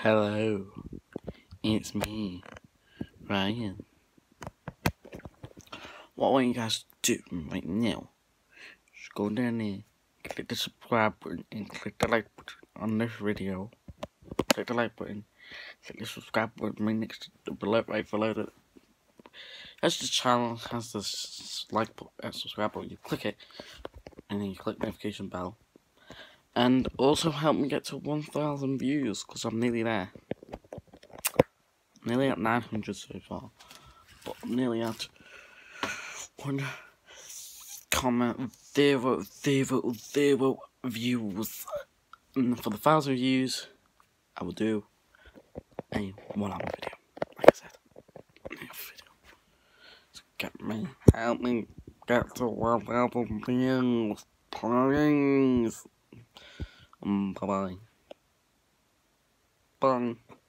Hello, it's me, Ryan. What I want you guys to do right now is go down there, click the subscribe button, and click the like button on this video. Click the like button, click the subscribe button right next to right below it. As the channel has this like button, subscribe button, you click it, and then you click notification bell. And also help me get to 1,000 views, because I'm nearly there. Nearly at 900 so far, but I'm nearly at 1,000 views. And for the 1,000 views, I will do a 1 hour video. Like I said, So help me get to 1,000 views, please. Bye bye. Bye.